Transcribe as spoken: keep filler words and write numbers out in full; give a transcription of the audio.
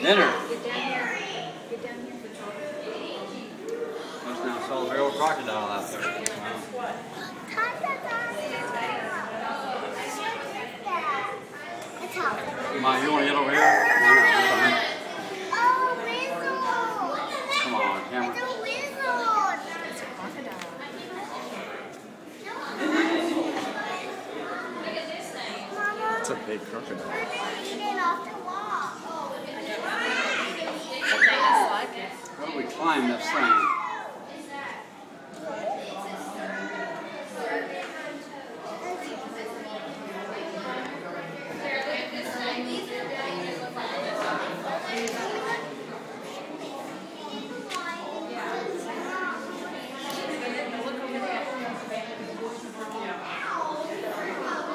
Dinner. Get down here. Get down here for chocolate. That's now saw the real crocodile out there. Wow. Ma, you want to get over here? No, no, that's fine. Oh, whistle! Come on, camera. It's a whistle! It's a crocodile. Mama, It's a big crocodile. we're getting off the wall. They just like it. How do we climb this thing?